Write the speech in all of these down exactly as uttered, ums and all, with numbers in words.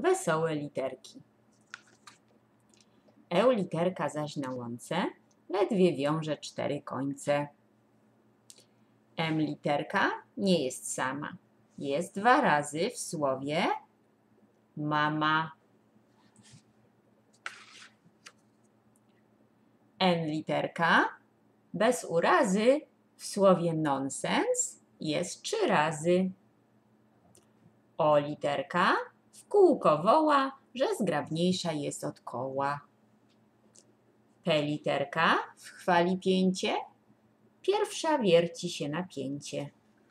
wesołe literki. E literka zaś na łące ledwie wiąże cztery końce. M literka nie jest sama. Jest dwa razy w słowie mama. N literka bez urazy w słowie nonsens jest trzy razy. O literka w kółko woła, że zgrabniejsza jest od koła. P literka chwali pięcie, pierwsza wierci się na pięcie.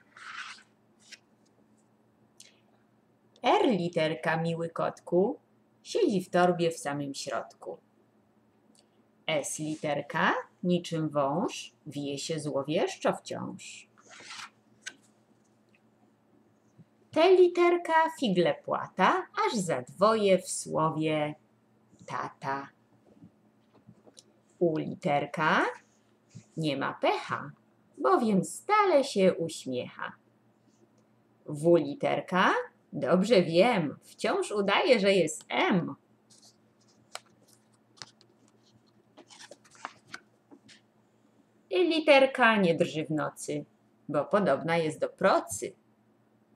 R literka, miły kotku, siedzi w torbie w samym środku. S literka, niczym wąż, wije się złowieszczo wciąż. T literka figle płata, aż za dwoje w słowie tata. U literka nie ma pecha, bowiem stale się uśmiecha. W literka, dobrze wiem, wciąż udaje, że jest M. I literka nie drży w nocy, bo podobna jest do procy.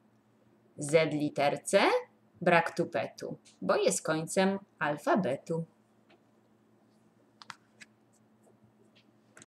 Z literce brak tupetu, bo jest końcem alfabetu.